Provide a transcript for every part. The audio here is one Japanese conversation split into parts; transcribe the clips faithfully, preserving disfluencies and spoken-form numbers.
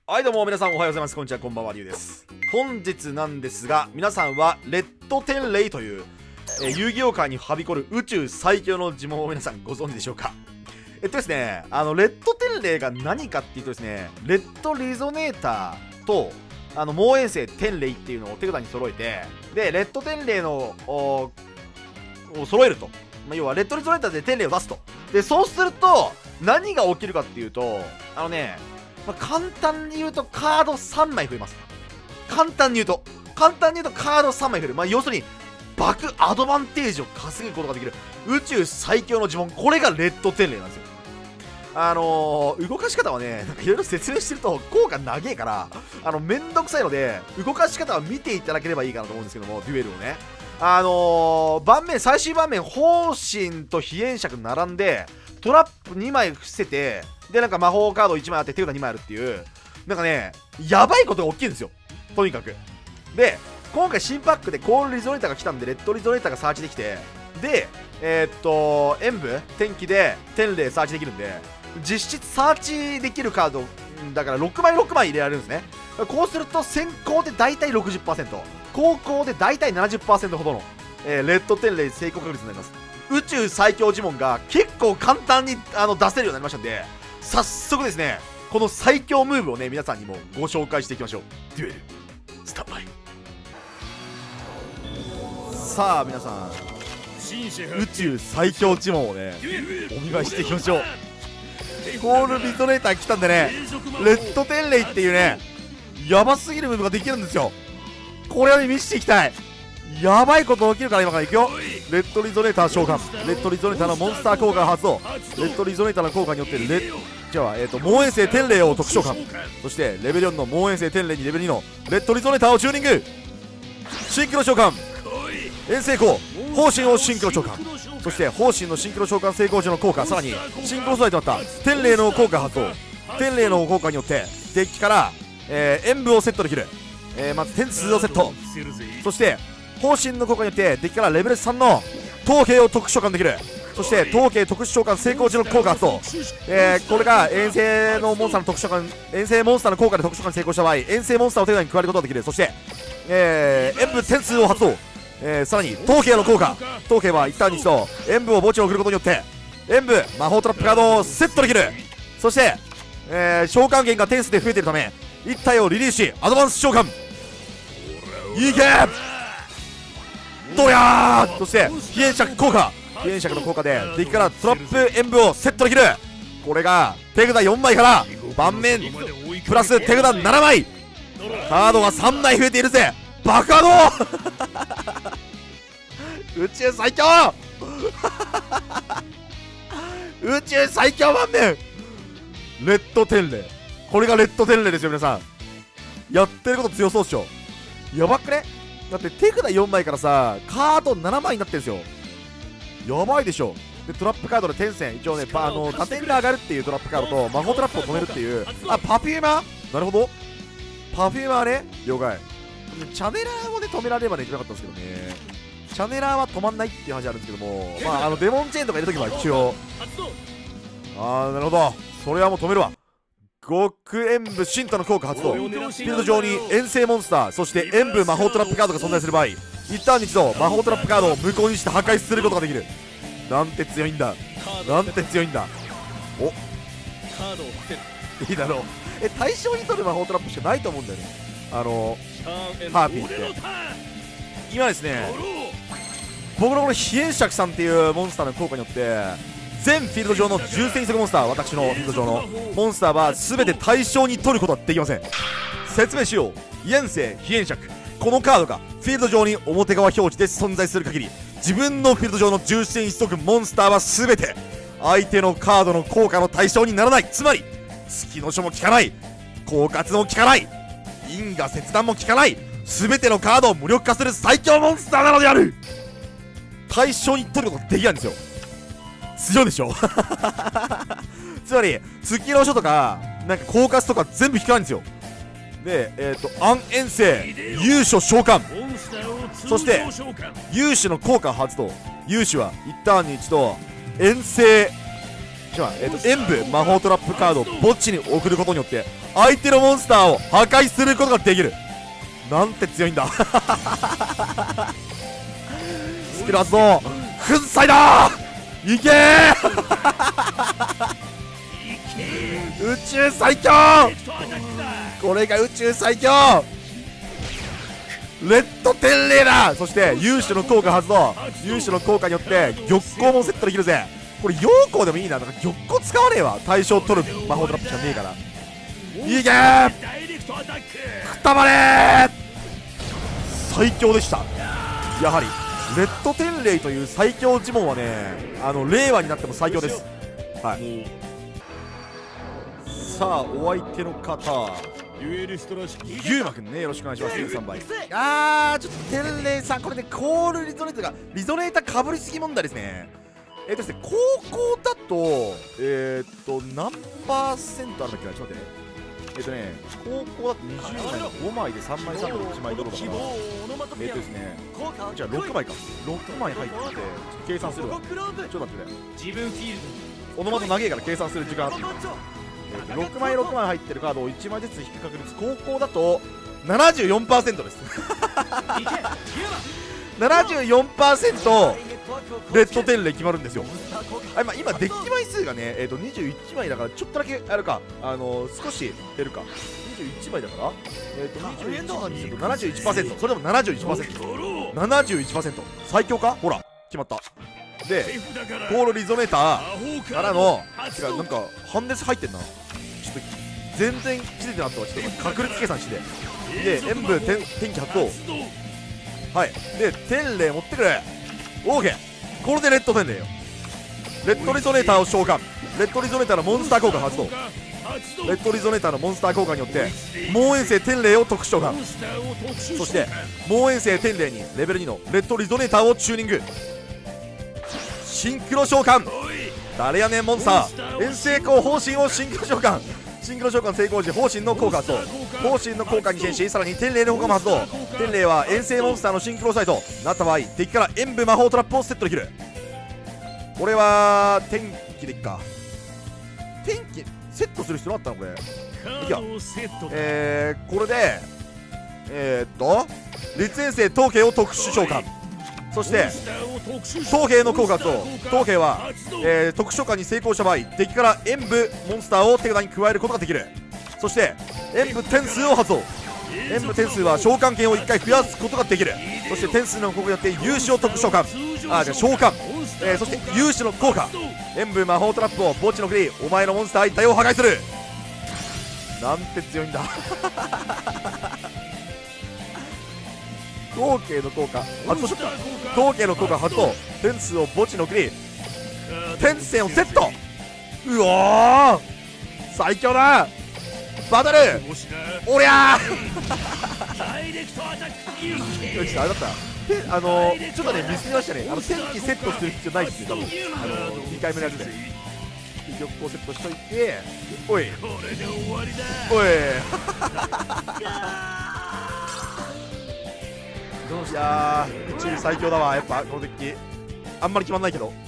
はいどうも皆さんおはようございます。こんにちは、こんばんは、りゅうです。本日なんですが、皆さんはレッドテンレイという、えー、遊戯王界にはびこる宇宙最強の呪文を皆さんご存知でしょうか。えっとですね、あのレッドテンレイが何かっていうとですね、レッドリゾネーターとあの猛炎星テンレイっていうのを手札に揃えて、でレッドテンレイのを揃えると、まあ、要はレッドリゾネーターでテンレイを出すと。でそうすると何が起きるかっていうと、あのね、まあ、簡単に言うとカードさんまい増えます。簡単に言うと簡単に言うとカードさんまい増える。まあ要するにバクアドバンテージを稼ぐことができる宇宙最強の呪文、これがレッドテンレイなんですよ。あのー、動かし方はね、なんかいろいろ説明してると効果長えからあのめんどくさいので、動かし方は見ていただければいいかなと思うんですけども、デュエルをね、あのー、盤面最終盤面方針と飛燕尺並んでトラップにまい伏せて、でなんか魔法カードいちまいあって手札にまいあるっていう、なんかねやばいことが起きるんですよ、とにかく。で今回新パックでコールリゾネーターが来たんで、レッドリゾネーターがサーチできて、でえー、っと演武天気で天霊サーチできるんで、実質サーチできるカードだからろくまいろくまい入れられるんですね。こうすると先行で大体 ろくじゅっパーセント、 後攻で大体 ななじゅっパーセント ほどの、えー、レッド天霊成功確率になります。宇宙最強呪文が結構簡単にあの出せるようになりましたんで、早速ですねこの最強ムーブをね皆さんにもご紹介していきましょう。デュエルスタンバイ。さあ皆さん、宇宙最強呪文をねお見舞いしていきましょう。コールリゾネーター来たんでね、レッドテンレイっていうねヤバすぎるムーブができるんですよ。これをね見せていきたい。やばいこと起きるから今からいくよ。レッドリゾネーター召喚、レッドリゾネーターのモンスター効果が発動。レッドリゾネーターの効果によってレッじゃあ、えー、と猛炎星天霊を特召喚、そしてレベルよんの猛炎星天霊にレベルにのレッドリゾネーターをチューニング、シンクロ召喚、遠征効方針をシンクロ召喚、そして方針のシンクロ召喚成功時の効果、さらにシンクロ素材となった天霊の効果発動。天霊の効果によってデッキから、えー、演武をセットできる、えー、まず天通をセット、そして方針の効果によってデッキからレベルさんの統計を特殊召喚できる。そして統計特殊召喚成功時の効果発動、えー、これが遠征のモンスターの特殊召喚、遠征モンスターの効果で特殊召喚成功した場合、遠征モンスターを手札に加えることができる。そして、えー、演武天通を発動、えー、さらに統計の効果、統計は一旦に一度演武を墓地に送ることによって演武魔法トラップカードをセットできる。そして、えー、召喚源が天数で増えているためいち体をリリースしアドバンス召喚、いけドヤー。そして飛燕尺効果、飛燕尺の効果でデッキからトラップ演武をセットできる。これが手札よんまいから盤面プラス手札ななまい、カードがさんまい増えているぜ。バカード宇宙最強宇宙最強盤面レッドテンレイ、これがレッドテンレイですよ。皆さんやってること強そうっしょ。やばくね。だって手札よんまいからさカードななまいになってるんですよ。やばいでしょ。でトラップカードで天線一応ね、あの打点が上がるっていうトラップカードと魔法トラップを止めるっていう、あパフューマー、なるほどパフューマーね、了解。チャネラーをね止められればねいけなかったんですけどね、チャネラーは止まんないっていう話あるんですけども、まああのデモンチェーンとか入れとけば一応、ああなるほど、それはもう止めるわ。極演武神太の効果発動、フィールド上に遠征モンスター、そして演武魔法トラップカードが存在する場合、一旦に一度魔法トラップカードを無効にして破壊することができる。なんて強いんだ、なんて強いんだ。おいいだろう。え対象に取る魔法トラップしかないと思うんだよね、あのハーピーって。今ですね僕のこの飛燕尺さんっていうモンスターの効果によって全フィールド上の重戦速モンスター、私のフィールド上のモンスターは全て対象に取ることはできません。説明しよう。現世飛燕尺、このカードがフィールド上に表側表示で存在する限り、自分のフィールド上の重戦一速モンスターは全て相手のカードの効果の対象にならない。つまり月の書も効かない、狡猾も効かない、因果切断も効かない、全てのカードを無力化する最強モンスターなのである。対象に取ることができないんですよ。強いでしょつまり月の書とかなんか狡猾とか全部効かないんですよ。でえっ、ー、と暗遠征勇者召喚、そして勇者の効果発動、勇者は一ターンに一度遠征、えー、と演武魔法トラップカードを墓地に送ることによって相手のモンスターを破壊することができる。なんて強いんだ。スキル発動、粉砕だー。いけー。宇宙最強。これが宇宙最強。レッド天霊だ。そして勇士の効果発動。勇士の効果によって玉光もセットできるぜ。これ陽光でもいいな。だから玉光使わねえわ。対象取る魔法トラップしかねえから。いけー。くたばれー。最強でした。やはりレッド天霊という最強呪文はね、あの令和になっても最強です。はい。さあお相手の方ゆうまくんね、よろしくお願いします。さんばい。あーちょっと天霊さん、これねコールリゾネーターがリゾネーターかぶりすぎ問題ですね。えっとですね、高校だとえー、っと何パーセントあるんだっけな。ちょっと待ってね。えっとね、高校だとにじゅうまいごまいでさんまいさんまいいちまいドローだから、えっとですね、じゃあろくまいか、ろくまい入ってて、ちょっと計算するわ。ちょっと待ってくれ。オノマト長えから計算する時間あっていいか。えー、とろくまいろくまい入ってるカードをいちまいずつ引く確率、高校だと ななじゅうよんパーセント です。ななじゅうよんパーセント レッド天霊決まるんですよ。あ、まあ、今デッキ枚数がね、えー、とにじゅういちまいだからちょっとだけあるか、あのー、少し減るか。にじゅういちまいだから、えー、とにじゅういちまいにすると ななじゅういちパーセント、 それでも ななじゅういちパーセント、 ななじゅういちパーセント 最強か。ほら決まった。でコールリゾネーターからの違う、なんかハンデス入ってんな。ちょっと全然気づいてなかったわ。ちょっと確率計算してで演武天気発動。はいで天霊持ってくれ。オーケー。これでレッド天霊よ。レッドリゾネーターを召喚。レッドリゾネーターのモンスター効果発動。レッドリゾネーターのモンスター効果によって猛炎星天霊を特殊召喚。そして猛炎星天霊にレベルにのレッドリゾネーターをチューニング。シンクロ召喚。誰やねんモンスター。遠征光方針をシンクロ召喚。シンクロ召喚成功時方針の効果発動。方針の効果に変し、さらに天霊の効果も発動。天霊は遠征モンスターのシンクロサイトなった場合、敵から演武魔法トラップをセットできる。これは天気でいっか。天気セットする必要なかったのこれ。いいや、えー、これでえー、っと立遠征統計を特殊召喚。そして統計の効果と統計は、えー、特殊召喚に成功した場合、敵から演武モンスターを手札に加えることができる。そして演武点数を発動。演武点数は召喚権をいっかい増やすことができる。そして点数の効果によって勇士を特殊召喚。あ、じゃあ召喚、えー、そして勇士の効果、演武魔法トラップを墓地の国お前のモンスター一体を破壊する。なんて強いんだ。統計の効果発動しとった。統計の効果発動。点数を墓地の国点線をセット。うおー最強だ。バトルおりゃー。よし、あれだった。あのー、ちょっとねミスりましたね。あの天気セットする必要ないっすね多分。あのー、にかいめのやつで玉光セットしといて、おいおいいやー宇宙最強だわ。やっぱこのデッキあんまり決まんないけど。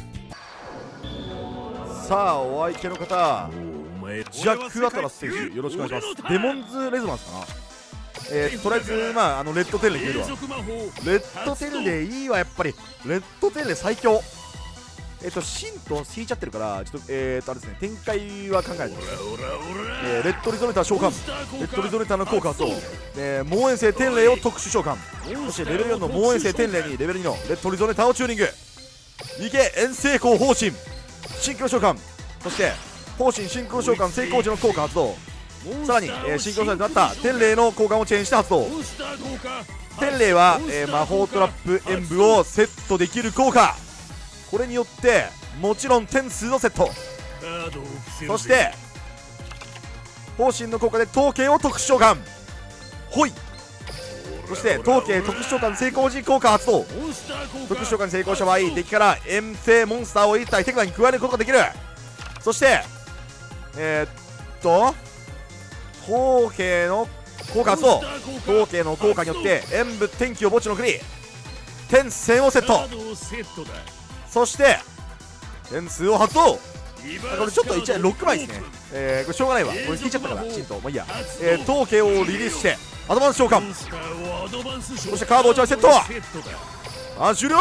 さあお相手の方ジャック・アトラス選手よろしくお願いします。デモンズ・レゾナンスかな。えー、とりあえずまああのレッド天霊決めるわ。レッド天霊いいわやっぱり。レッド天霊最強。えっ、ー、とシンと引いちゃってるからちょっとえっ、ー、とあれですね、展開は考えて、えー、レッドリゾネーター召喚。レッドリゾネーターの効果と、えー、猛炎星天霊を特殊召喚。そしてレベルよんの猛炎星天霊にレベルにのレッドリゾネーターをチューニング。いけ遠征光方針シンクロ召喚。そして方針シンクロ召喚成功時の効果発動。さらに、えー、シンクロサイトになった天霊の効果をチェーンして発動。天霊は、えー、魔法トラップ演武をセットできる効果。これによってもちろん点数をセット。そして方針の効果で統計を特殊召喚。ほい。そして統計特殊召喚成功時効果発動。特殊召喚に成功した場合、敵から遠征モンスターをいち体手札に加えることができる。そしてえー、っと統計の効果発動。統計の効果によって演武天気を墓地の国点線をセット。そして点数を発動。 これちょっといちろくまいですね。えー、これしょうがないわ、これ引いちゃったからチンと、まあいいや。えー、統計をリリースしてアドバンス召喚、そしてカードをいちまいセット。あ、終了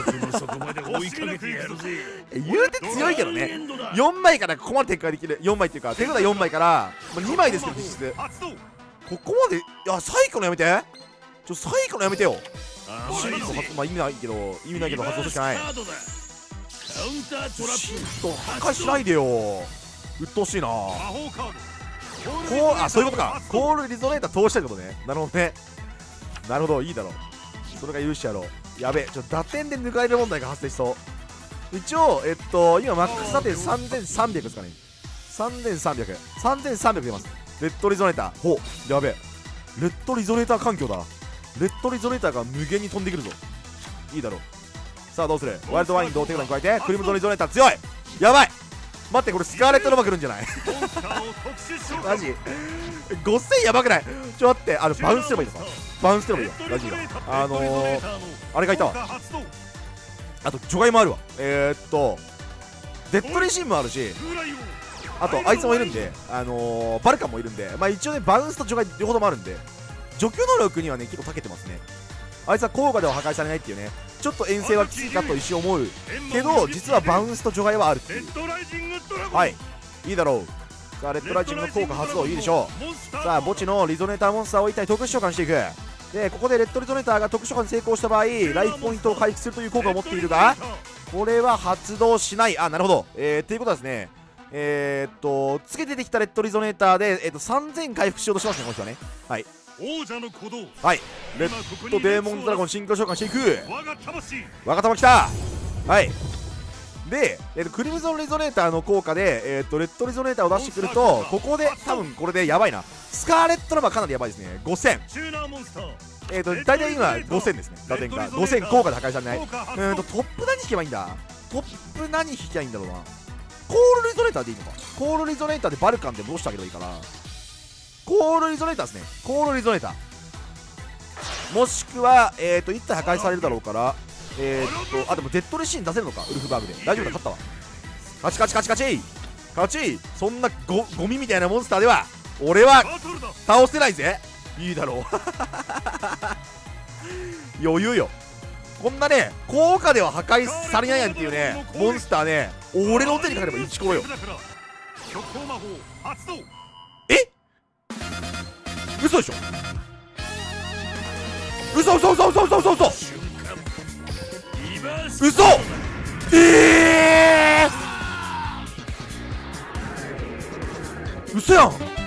言うて強いけどね。よんまいからここまで展開できる。よんまいっていうか手札よんまいから、まあ、にまいですけど実質ここまで。いや、サイクのやめて、ちょサイクのやめてよ。シント発、まあ意味ないけど意味ないけど発動するしかない。シント破壊しないでよ、うっとうしいな。こう、あ、そういうことか。コールリゾネーター通したいってことね。なるほどね、なるほど、いいだろう、それが許してやろう。やべえ、ちょっと打点で抜かれる問題が発生しそう。一応えっと今マックス打点さんぜんさんびゃくですかね。さんぜんさんびゃく さんぜんさんびゃく出ます。レッドリゾネーター、ほう、やべえ、レッドリゾネーター環境だ。レッドリゾネーターが無限に飛んでくるぞ。いいだろう。さあどうする。ワイルドワイン同手札に加えてクリムゾンリゾネーター強い。やばい、待って、これスカーレットロバ来るんじゃないマジごせんやばくない。ちょっと待って、あのバウンスすればいいのか。バウンスすればいいよラジーが。あのー、あれがいたわ。あと除外もあるわ。えー、っとデッドレシームもあるし、あとあいつもいるんで、あのー、バルカンもいるんで、まあ一応ねバウンスと除外両方ともあるんで、除去能力にはね結構長けてますね。あいつは効果では破壊されないっていうね。ちょっと遠征はきついかと一瞬思うけど、実はバウンスと除外はあるっていう。はい、いいだろう。さあレッドライジングの効果発動いいでしょう。さあ墓地のリゾネーターモンスターを一体特殊召喚していく。でここでレッドリゾネーターが特殊召喚成功した場合ライフポイントを回復するという効果を持っているが、これは発動しない。あ、なるほど。えー、っていうことはですね、えー、っとつけてできたレッドリゾネーターで、えー、っとさんぜん回復しようとしますね、この人はね。はい、はい、レッドデーモンドラゴンシンクロ召喚していく。我が玉きた。はい、で、えー、とクリムゾンリゾネーターの効果で、えー、とレッドリゾネーターを出してくると、ここで多分これでやばいな。スカーレットラバーかなりやばいですね。ごせん、えーと大体今ごせんですね、打点がごせん効果で破壊されない。うんとトップ何引けばいいんだ。トップ何引きゃいいんだろうな。コールリゾネーターでいいのか。コールリゾネーターでバルカンで戻してあげればいいかな。コールリゾネーターですね。コールリゾネーターもしくはえっ、ー、といち体破壊されるだろうから、えー、っとあでもデッドレシーン出せるのか。ウルフバーグで大丈夫だ、勝ったわ。勝ち勝ち勝ち勝ち勝ち。そんなゴゴミみたいなモンスターでは俺は倒せないぜ。いいだろう余裕よ。こんなね効果では破壊されないやんっていうねモンスターね、俺の手にかかればイチコロよ。え嘘でしょ。嘘嘘嘘嘘嘘嘘嘘嘘ええー、嘘やん。